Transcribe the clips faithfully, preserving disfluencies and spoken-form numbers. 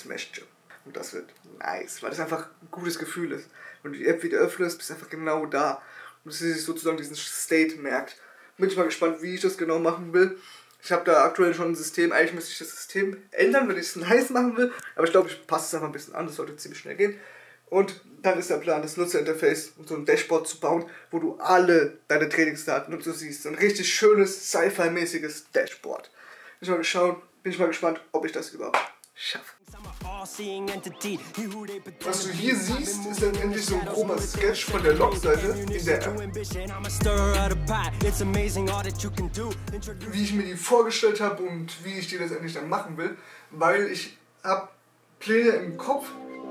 Smash Gym. Und das wird nice, weil das einfach ein gutes Gefühl ist. Wenn du die App wieder öffnest, bist du einfach genau da. Und dass sie sich sozusagen diesen State merkt. Bin ich mal gespannt, wie ich das genau machen will. Ich habe da aktuell schon ein System, eigentlich müsste ich das System ändern, wenn ich es nice machen will. Aber ich glaube, ich passe es einfach ein bisschen an, das sollte ziemlich schnell gehen. Und dann ist der Plan, das Nutzerinterface und so ein Dashboard zu bauen, wo du alle deine Trainingsdaten und so siehst. So ein richtig schönes, Sci-Fi-mäßiges Dashboard. Bin ich mal geschaut, bin ich mal gespannt, ob ich das überhaupt schaffe. Was du hier siehst, ist dann endlich so ein grober Sketch von der Logseite in der App. Wie ich mir die vorgestellt habe und wie ich die letztendlich dann machen will, weil ich habe Pläne im Kopf.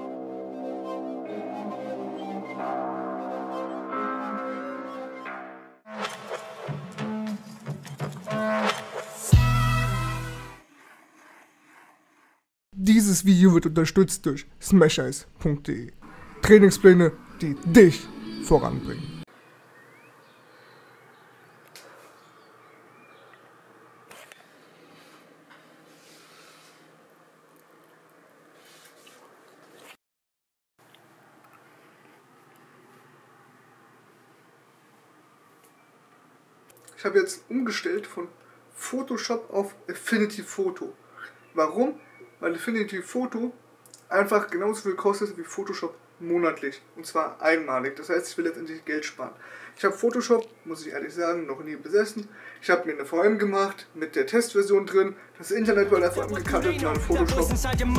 Dieses Video wird unterstützt durch smasheyes punkt de. Trainingspläne, die dich voranbringen. Ich habe jetzt umgestellt von Photoshop auf Affinity Photo. Warum? Weil Affinity Photo einfach genauso viel kostet wie Photoshop monatlich. Und zwar einmalig. Das heißt, ich will letztendlich Geld sparen. Ich habe Photoshop, muss ich ehrlich sagen, noch nie besessen. Ich habe mir eine V M gemacht mit der Testversion drin. Das Internet war davon angekattet, mein Photoshop. Das kommuniziert.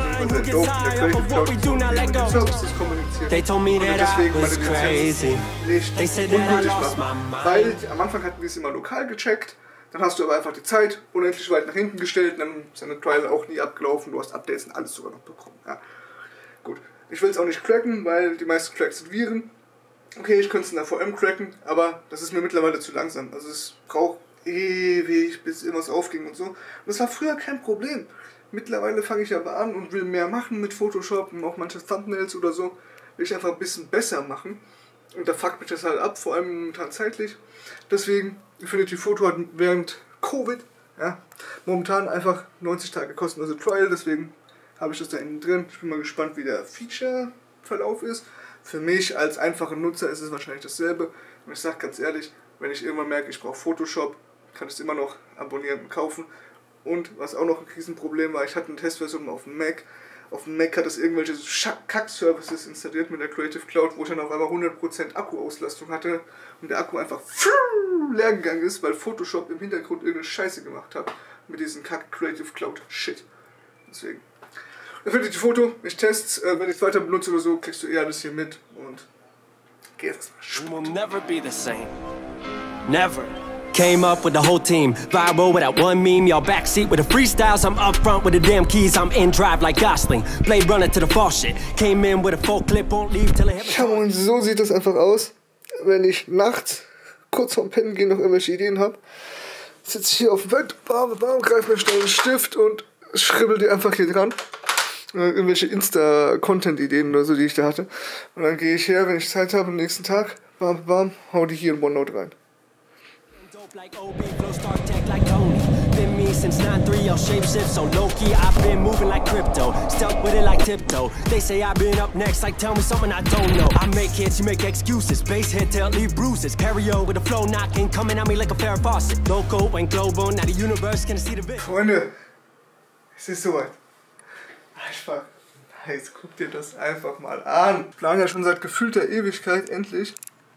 Und deswegen meine Lizenz nicht ungültig machen. Weil am Anfang hatten wir es immer lokal gecheckt. Dann hast du aber einfach die Zeit unendlich weit nach hinten gestellt, dann ist deine Trial auch nie abgelaufen, du hast Updates und alles sogar noch bekommen. Ja. Gut, ich will es auch nicht cracken, weil die meisten Cracks sind Viren. Okay, ich könnte es in der V M cracken, aber das ist mir mittlerweile zu langsam. Also es braucht ewig, bis irgendwas aufging und so. Und das war früher kein Problem. Mittlerweile fange ich aber an und will mehr machen mit Photoshop und auch manche Thumbnails oder so. Will ich einfach ein bisschen besser machen. Und da fuckt mich das halt ab, vor allem momentan zeitlich. Deswegen, Affinity Photo hat während Covid, ja, momentan einfach neunzig Tage kostenlose Trial, deswegen habe ich das da innen drin. Ich bin mal gespannt, wie der Feature-Verlauf ist. Für mich als einfacher Nutzer ist es wahrscheinlich dasselbe. Und ich sage ganz ehrlich, wenn ich irgendwann merke, ich brauche Photoshop, kann ich es immer noch abonnieren und kaufen. Und was auch noch ein Riesenproblem war, ich hatte eine Testversion auf dem Mac. Auf dem Mac hat es irgendwelche Kack-Services installiert mit der Creative Cloud, wo ich dann auf einmal hundert Prozent Akkuauslastung hatte und der Akku einfach leer gegangen ist, weil Photoshop im Hintergrund irgendeine Scheiße gemacht hat mit diesem Kack-Creative Cloud-Shit. Deswegen. Da findet die Foto, ich teste, äh, wenn ich es weiter benutze oder so, kriegst du eher alles hier mit und geh jetzt mal Sport. Never be the same. Never. Came up with the whole team, viral with that one meme. Y'all backseat with the freestyles, I'm up front with the damn keys. I'm in drive like Gosling, Blade runner to the fall shit. Came in with a full clip, won't leave till I have. Ja, und so sieht das einfach aus, wenn ich nachts kurz vorm Pennen gehen noch irgendwelche Ideen habe. Sitze hier auf dem Bett, bam, bam, greife mir schnell einen Stift und schribbel die einfach hier dran. Irgendwelche Insta-Content-Ideen oder so, die ich da hatte. Und dann gehe ich her, wenn ich Zeit habe, am nächsten Tag, bam, bam, hau die hier in OneNote rein. Like O B, flow start tech like Tony. Been me since nine three, I'll shape shift so low-key. I've been moving like crypto, stuck with it like tiptoe. They say I've been up next, like tell me something I don't know. I make hits, you make excuses, bass hit till leave bruises. Carry on with the flow knocking, coming at me like a fair faucet. Local and global, now the universe can see the bit. Freunde, es ist soweit. Einfach, jetzt guck dir das einfach mal an. Ich plane ja schon seit gefühlter Ewigkeit endlich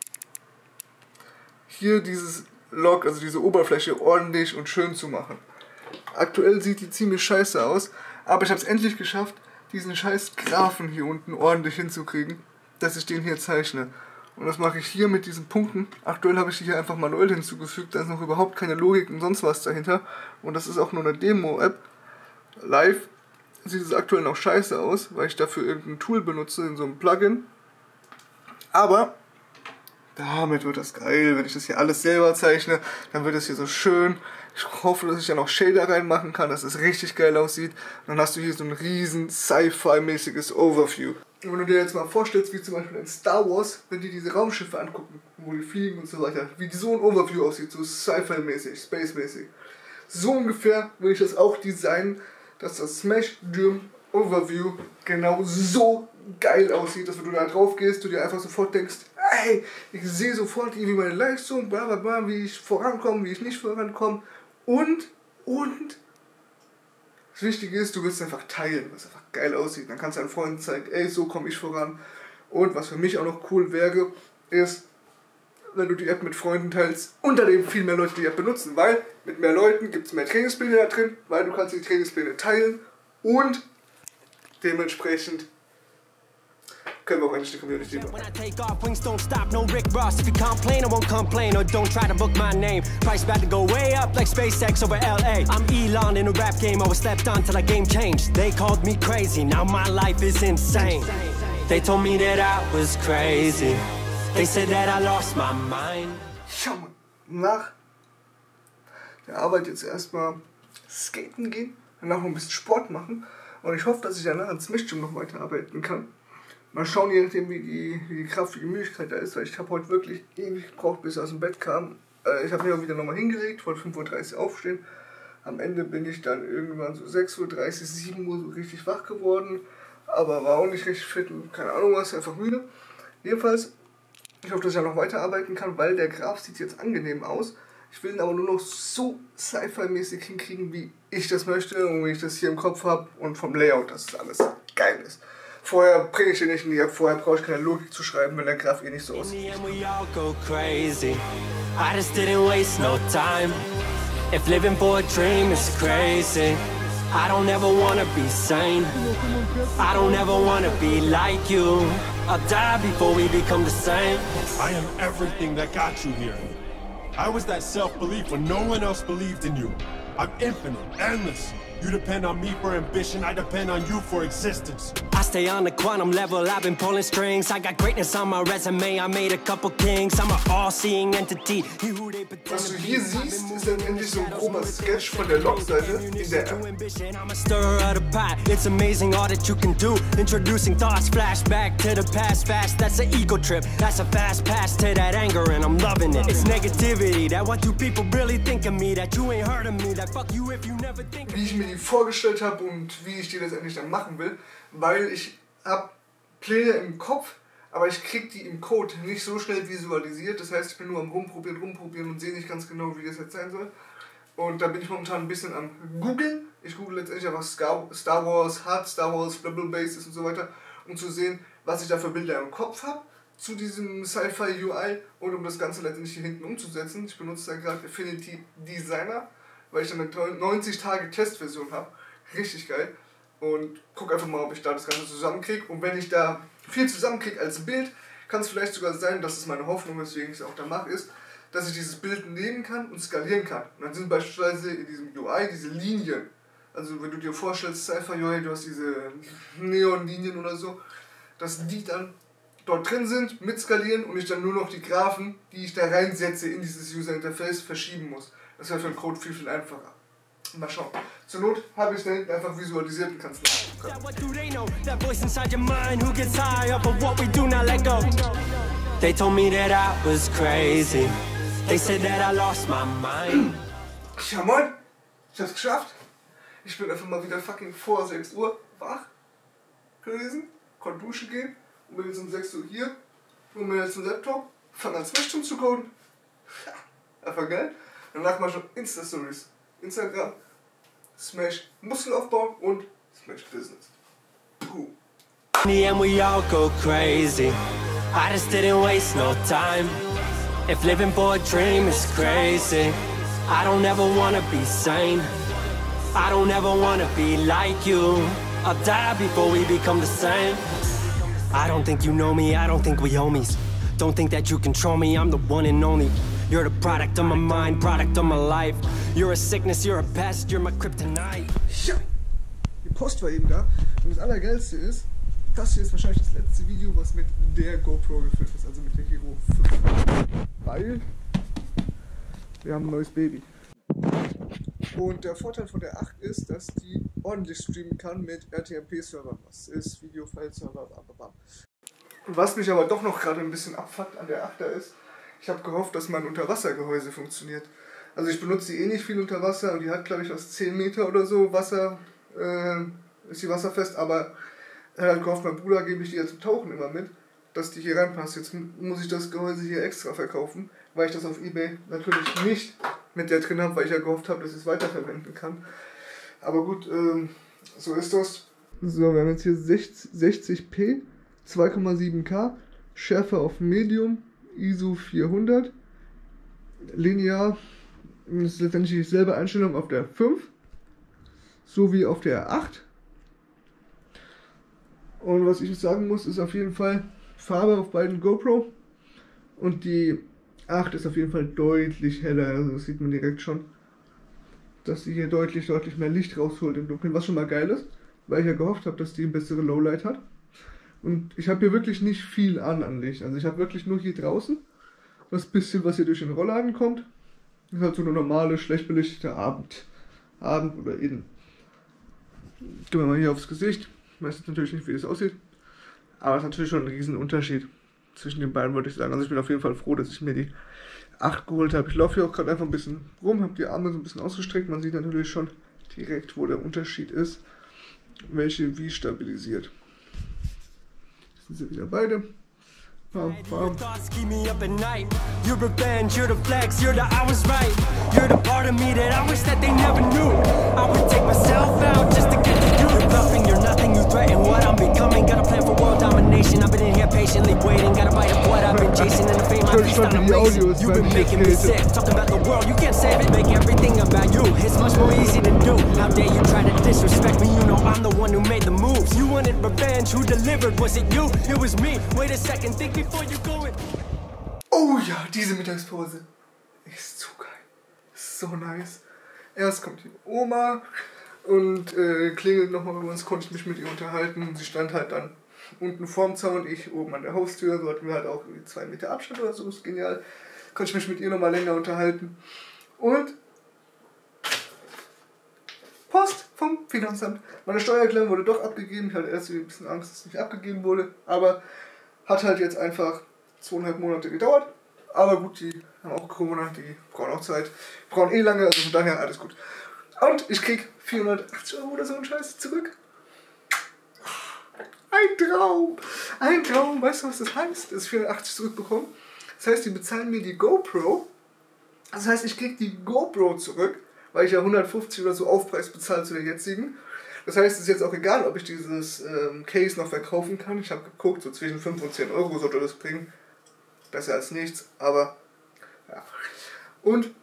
hier dieses Log, also diese Oberfläche, ordentlich und schön zu machen. Aktuell sieht die ziemlich scheiße aus, aber ich habe es endlich geschafft, diesen scheiß Graphen hier unten ordentlich hinzukriegen, dass ich den hier zeichne. Und das mache ich hier mit diesen Punkten. Aktuell habe ich die hier einfach manuell hinzugefügt, da ist noch überhaupt keine Logik und sonst was dahinter. Und das ist auch nur eine Demo-App. Live sieht es aktuell noch scheiße aus, weil ich dafür irgendein Tool benutze, in so einem Plugin. Aber damit wird das geil, wenn ich das hier alles selber zeichne, dann wird das hier so schön. Ich hoffe, dass ich ja noch Shader reinmachen kann, dass es richtig geil aussieht. Und dann hast du hier so ein riesen Sci-Fi-mäßiges Overview. Und wenn du dir jetzt mal vorstellst, wie zum Beispiel in Star Wars, wenn die diese Raumschiffe angucken, wo die fliegen und so weiter, wie so ein Overview aussieht, so Sci-Fi-mäßig, Space-mäßig. So ungefähr will ich das auch designen, dass das Smash Gym Overview genau so geil aussieht, dass wenn du da drauf gehst, du dir einfach sofort denkst, ey, ich sehe sofort wie meine Leistung, bla bla bla, wie ich vorankomme, wie ich nicht vorankomme. Und, und, das Wichtige ist, du willst es einfach teilen, was einfach geil aussieht. Dann kannst du deinen Freunden zeigen, ey, so komme ich voran. Und was für mich auch noch cool wäre, ist, wenn du die App mit Freunden teilst und dann eben viel mehr Leute die App benutzen, weil mit mehr Leuten gibt es mehr Trainingspläne da drin, weil du kannst die Trainingspläne teilen und dementsprechend können wir auch endlich die Community machen. When I take off, wings don't stop, no Rick Ross. If you complain, I won't complain, or don't try to book my name. Price about to go way up like SpaceX over L A. I'm Elon in a rap game, I was slept on till I game changed. They called me crazy, now my life is insane. They told me that I was crazy. They said that I lost my mind. Schau mal, nach der Arbeit jetzt erstmal skaten gehen, danach noch ein bisschen Sport machen und ich hoffe, dass ich danach ins Mischgym noch weiterarbeiten kann. Mal schauen, je nachdem wie die, wie die Kraft, wie die Müdigkeit da ist, weil ich habe heute wirklich ewig gebraucht, bis ich aus dem Bett kam. Äh, ich habe mich auch wieder nochmal hingelegt, wollte fünf Uhr dreißig aufstehen. Am Ende bin ich dann irgendwann so sechs Uhr dreißig, sieben Uhr so richtig wach geworden, aber war auch nicht richtig fit und keine Ahnung was, einfach müde. Jedenfalls, ich hoffe, dass ich ja noch weiterarbeiten kann, weil der Graph sieht jetzt angenehm aus. Ich will ihn aber nur noch so Sci-Fi-mäßig hinkriegen, wie ich das möchte und wie ich das hier im Kopf habe und vom Layout, dass alles geil ist. Vorher bringe ich den nicht in die App, vorher brauche ich keine Logik zu schreiben, wenn der Graph eh nicht so aussieht. If living for a dream is crazy, I don't ever wanna be sane. I don't ever wanna be like you. I'll die before we become the same. I am everything that got you here. I was that self-belief when no one else believed in you. I'm infinite, endless. You depend on me for ambition, I depend on you for existence. I stay on the quantum level, I've been pulling strings. I got greatness on my resume, I made a couple kings. I'm an all-seeing entity. Was du hier siehst, ist letztendlich so ein grober Sketch von der Logseite in der App. I'm a stirrer of the pot, it's amazing all that you can do. Introducing thoughts, flashback to the past fast. That's an ego trip, that's a fast pass to that anger and I'm loving it. It's negativity, that what you people really think of me. That you ain't heard of me, that fuck you if you never think of me. Vorgestellt habe und wie ich die letztendlich dann machen will, weil ich habe Pläne im Kopf, aber ich kriege die im Code nicht so schnell visualisiert, das heißt ich bin nur am rumprobieren, rumprobieren und sehe nicht ganz genau, wie das jetzt sein soll und da bin ich momentan ein bisschen am googeln, ich google letztendlich einfach Star Wars, Hard Star Wars, Blubble Bases und so weiter, um zu sehen, was ich da für Bilder im Kopf habe zu diesem Sci-Fi U I und um das Ganze letztendlich hier hinten umzusetzen. Ich benutze da gerade Affinity Designer, weil ich dann eine neunzig Tage Testversion habe. Richtig geil. Und guck einfach mal, ob ich da das Ganze zusammenkriege. Und wenn ich da viel zusammenkriege als Bild, kann es vielleicht sogar sein, dass es meine Hoffnung, weswegen ich es auch da mache, ist, dass ich dieses Bild nehmen kann und skalieren kann. Und dann sind beispielsweise in diesem U I diese Linien. Also wenn du dir vorstellst, Sci-Fi U I, du hast diese Neonlinien oder so, dass die dann dort drin sind, mit skalieren und ich dann nur noch die Graphen, die ich da reinsetze in dieses User Interface, verschieben muss. Das wäre für den Code viel, viel einfacher. Mal schauen. Zur Not habe ich es da hinten einfach visualisiert und kann es They told me that I was crazy. They said that I lost my mind. Ja moin, ich hab's geschafft. Ich bin einfach mal wieder fucking vor sechs Uhr wach gewesen, konnte duschen gehen und bin jetzt um sechs Uhr hier, hol mir jetzt einen Laptop, fange an Smash zu coden. Einfach geil. Danach mal schon Insta-Stories. Instagram, Smash Muskelaufbau und Smash Business. Puh. And we all go crazy. I just didn't waste no time. If living for a dream is crazy, I don't ever wanna be sane. I don't ever wanna be like you. I'll die before we become the same. I don't think you know me, I don't think we homies. Don't think that you control me, I'm the one and only. You're the product of my mind, product of my life. You're a sickness, you're a pest, you're my kryptonite. Ja, die Post war eben da. Und das Allergeilste ist, das hier ist wahrscheinlich das letzte Video, was mit der GoPro gefilmt ist, also mit der Hero fünf. Weil wir haben ein neues Baby. Und der Vorteil von der acht ist, dass die ordentlich streamen kann mit R T M P-Servern. Das ist Video-File-Server, bla. Was mich aber doch noch gerade ein bisschen abfuckt an der achter ist, ich habe gehofft, dass mein Unterwassergehäuse funktioniert. Also ich benutze die eh nicht viel unter Wasser und die hat, glaube ich, aus zehn Meter oder so Wasser, äh, ist die wasserfest, aber er hat gehofft, mein Bruder gebe ich die ja zum Tauchen immer mit, dass die hier reinpasst. Jetzt muss ich das Gehäuse hier extra verkaufen, weil ich das auf eBay natürlich nicht mit der drin habe, weil ich ja gehofft habe, dass ich es weiterverwenden kann. Aber gut, ähm, so ist das. So, wir haben jetzt hier sechzig p, zwei Komma sieben K, Schärfe auf Medium, I S O vierhundert, linear, das ist letztendlich dieselbe Einstellung auf der fünf, sowie auf der acht. Und was ich sagen muss, ist auf jeden Fall Farbe auf beiden GoPro. Und die acht ist auf jeden Fall deutlich heller, also das sieht man direkt schon, dass sie hier deutlich, deutlich mehr Licht rausholt im Dunkeln, was schon mal geil ist, weil ich ja gehofft habe, dass die ein bessere Lowlight hat. Und ich habe hier wirklich nicht viel an an Licht, also ich habe wirklich nur hier draußen das bisschen, was hier durch den Rollladen kommt. Das ist halt so eine normale, schlecht belichtete Abend, Abend oder Innen. Gehen wir mal hier aufs Gesicht. Ich weiß jetzt natürlich nicht, wie das aussieht, aber es ist natürlich schon ein riesen Unterschied zwischen den beiden, würde ich sagen. Also ich bin auf jeden Fall froh, dass ich mir die acht geholt habe. Ich laufe hier auch gerade einfach ein bisschen rum, habe die Arme so ein bisschen ausgestreckt. Man sieht natürlich schon direkt, wo der Unterschied ist, welche wie stabilisiert. Jetzt sind sie wieder beide. Bam, bam. Keep me up at night. Your revenge, you're the flex, you're the I was right. You're the part of me that I wish that they never knew. I would take myself out just to get to you. You're bluffing, you're nothing, you threaten what I'm becoming. Got a plan for world domination. I've been in here patiently waiting. Got a bite of what I've been chasing and the fame I feast on amazing. You've been making me sick. Talking about the world, you can't save it. Make everything about you. It's much more easy to do. How dare you try to disrespect me? You know I'm the one who made the moves. You wanted revenge, who delivered? Was it you? It was me. Wait a second, think before you go in. Oh ja, diese Mittagspause ist so geil. Ist so nice. Erst kommt die Oma und äh, klingelt nochmal bei uns, konnte ich mich mit ihr unterhalten. Sie stand halt dann unten vorm Zaun, ich oben an der Haustür. So hatten wir halt auch zwei Meter Abstand oder so, ist genial. Konnte ich mich mit ihr nochmal länger unterhalten. Und Post vom Finanzamt. Meine Steuererklärung wurde doch abgegeben. Ich hatte erst ein bisschen Angst, dass es nicht abgegeben wurde. Aber hat halt jetzt einfach zweieinhalb Monate gedauert. Aber gut, die haben auch Corona, die brauchen auch Zeit. Brauchen eh lange, also von daher alles gut. Und ich krieg vierhundertachtzig Euro oder so einen Scheiß zurück. Ein Traum! Ein Traum! Weißt du, was das heißt? Dass ich vierhundertachtzig zurückbekomme? Das heißt, die bezahlen mir die GoPro. Das heißt, ich krieg die GoPro zurück, weil ich ja hundertfünfzig oder so Aufpreis bezahle zu der jetzigen. Das heißt, es ist jetzt auch egal, ob ich dieses ähm, Case noch verkaufen kann. Ich habe geguckt, so zwischen fünf und zehn Euro sollte das bringen. Besser als nichts, aber ja. Und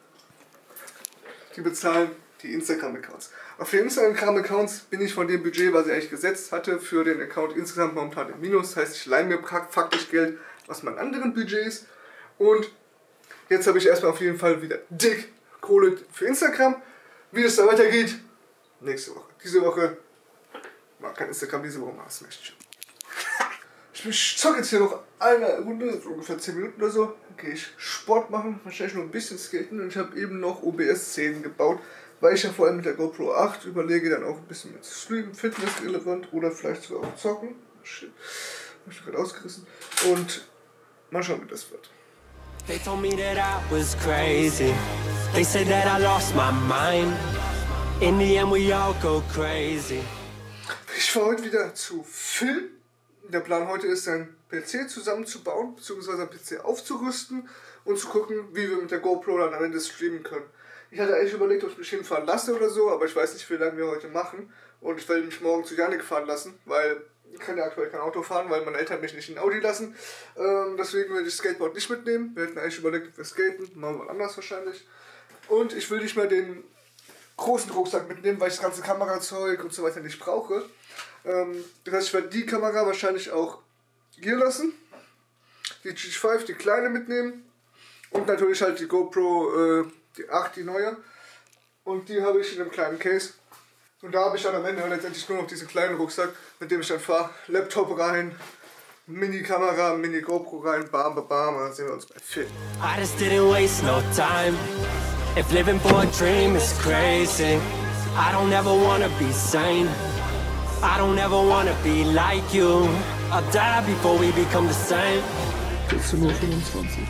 die bezahlen die Instagram-Accounts. Auf den Instagram-Accounts bin ich von dem Budget, was ich eigentlich gesetzt hatte, für den Account insgesamt momentan im Minus. Das heißt, ich leihe mir faktisch Geld aus meinen anderen Budgets. Und jetzt habe ich erstmal auf jeden Fall wieder dick Kohle für Instagram. Wie das da weitergeht, nächste Woche. Diese Woche war kein Instagram, diese Woche war Smash. Ich zocke jetzt hier noch eine Runde, so ungefähr zehn Minuten oder so. Dann gehe ich Sport machen, wahrscheinlich nur ein bisschen skaten. Und ich habe eben noch O B S-Szenen gebaut, weil ich ja vor allem mit der GoPro acht überlege, dann auch ein bisschen mit Streamen, Fitness relevant oder vielleicht sogar auch zocken. Shit, hab ich gerade ausgerissen. Und mal schauen, wie das wird. They told me that I was crazy. They said that I lost my mind. In the end we all go crazy. Ich war heute wieder zu Phil. Der Plan heute ist, einen P C zusammenzubauen, beziehungsweise einen P C aufzurüsten und zu gucken, wie wir mit der GoPro dann am Ende streamen können. Ich hatte eigentlich überlegt, ob ich mich hinfahren lasse oder so, aber ich weiß nicht, wie lange wir heute machen. Und ich werde mich morgen zu Janik fahren lassen, weil ich kann ja aktuell kein Auto fahren, weil meine Eltern mich nicht in Audi lassen. Ähm, deswegen werde ich das Skateboard nicht mitnehmen. Wir hätten eigentlich überlegt, ob wir skaten, machen wir anders wahrscheinlich. Und ich will nicht mehr den großen Rucksack mitnehmen, weil ich das ganze Kamerazeug und so weiter nicht brauche. Ähm, das heißt, ich werde die Kamera wahrscheinlich auch hier lassen. Die G fünf, die kleine mitnehmen. Und natürlich halt die GoPro, äh, die acht, die neue. Und die habe ich in einem kleinen Case. Und da habe ich dann am Ende letztendlich nur noch diesen kleinen Rucksack, mit dem ich dann fahre. Laptop rein, Mini-Kamera, Mini-GoPro rein, bam, bam, bam, dann sehen wir uns bei Phil. I just didn't waste no time. If living for a dream is crazy, I don't ever wanna be sane. I don't ever wanna be like you. I'll die before we become the same. vierzehn Uhr fünfundzwanzig.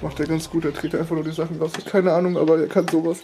macht er ganz gut, er dreht einfach nur die Sachen raus. Ich habe keine Ahnung, aber er kann sowas.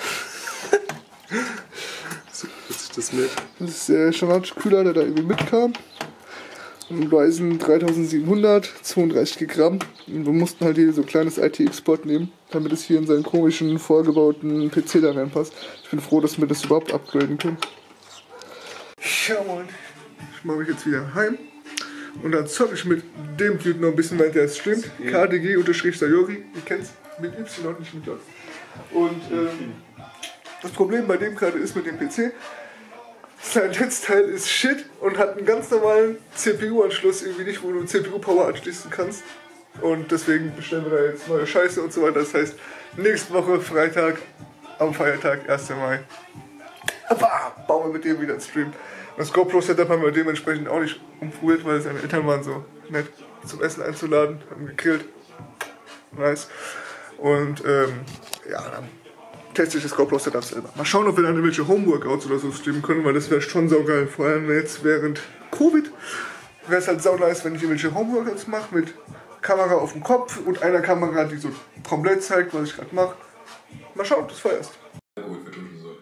So wird sich das mit. Das ist der Standard-Kühler, der da irgendwie mitkam. Ein Ryzen dreitausendsiebenhundert, zweiunddreißig Gramm. Und wir mussten halt hier so ein kleines I T-Export nehmen, damit es hier in seinen komischen, vorgebauten P C da reinpasst. Ich bin froh, dass wir das überhaupt upgraden können. Ja, Mann. Ich mache mich jetzt wieder heim. Und dann zocke ich mit dem Typ noch ein bisschen, während der streamt. K D G-Sayori. Ihr kennt's mit Y, nicht mit J. Und ähm, das Problem bei dem gerade ist mit dem P C, sein Netzteil ist shit und hat einen ganz normalen C P U-Anschluss, irgendwie nicht, wo du C P U-Power anschließen kannst. Und deswegen bestellen wir da jetzt neue Scheiße und so weiter. Das heißt, nächste Woche, Freitag, am Feiertag, erster Mai, aber bauen wir mit dem wieder einen Stream. Das GoPro-Setup haben wir dementsprechend auch nicht umprobiert, weil seine Eltern waren so nett zum Essen einzuladen, haben gegrillt. Nice. Und ähm, ja, dann teste ich das GoPro-Setup selber. Mal schauen, ob wir dann irgendwelche Home-Workouts oder so streamen können, weil das wäre schon saugeil. Vor allem jetzt während Covid wäre es halt sau nice, wenn ich irgendwelche Home-Workouts mache mit Kamera auf dem Kopf und einer Kamera, die so komplett zeigt, was ich gerade mache. Mal schauen, ob du es feierst. Gut, vertuschen soll.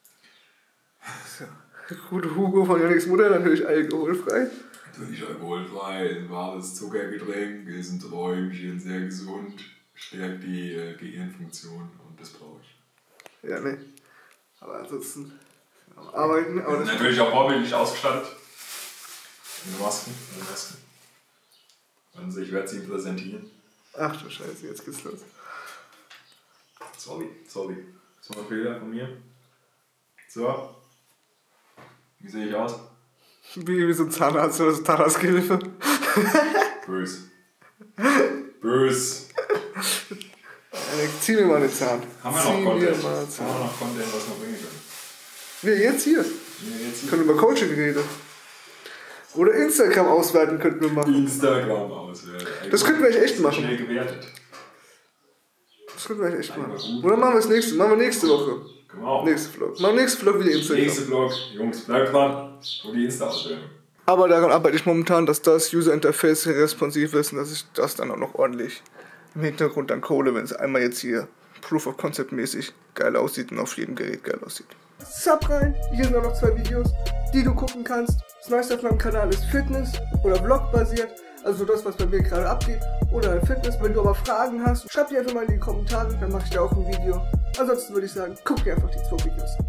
Gute Hugo von Yannicks Mutter, natürlich alkoholfrei. Natürlich alkoholfrei, ein wahres Zuckergetränk, ist ein Träumchen, sehr gesund, stärkt die äh, Gehirnfunktion und das brauche ich. Ja, ne. Aber ansonsten am Arbeiten. Aber das natürlich auch vorbildlich ausgestattet. Mit Masken, mit Masken. Also ich werde sie präsentieren. Ach du Scheiße, jetzt geht's los. Sorry, sorry. Das war ein Fehler von mir. So. Wie sehe ich aus? Wie, wie so ein Zahnarzt oder so Zahnarztgehilfe. Bös. Bös. Zieh mir mal den Zahn. Haben wir Zieh noch Content? Mir mal Haben wir noch Content, was wir bringen können? Wir jetzt hier. Wir jetzt hier. Können über Coaching reden. Oder Instagram auswerten könnten wir machen. Instagram auswerten. Das könnten wir echt machen. Schnell gewertet. Das könnten wir echt machen. Oder machen wir es nächste, machen wir nächste Woche. Genau. Nächste Vlog. Machen wir nächste Vlog wieder Instagram. Nächste Vlog. Jungs, bleibt dran. Und die Insta-Auswertung. Aber daran arbeite ich momentan, dass das User Interface responsiv ist und dass ich das dann auch noch ordentlich im Hintergrund dann code, wenn es einmal jetzt hier Proof of Concept mäßig geil aussieht und auf jedem Gerät geil aussieht. Sub rein, hier sind auch noch zwei Videos, die du gucken kannst. Das meiste auf meinem Kanal ist Fitness oder Vlog basiert, also das, was bei mir gerade abgeht, oder ein Fitness. Wenn du aber Fragen hast, schreib die einfach mal in die Kommentare, dann mache ich da auch ein Video. Ansonsten würde ich sagen, guck dir einfach die zwei Videos an.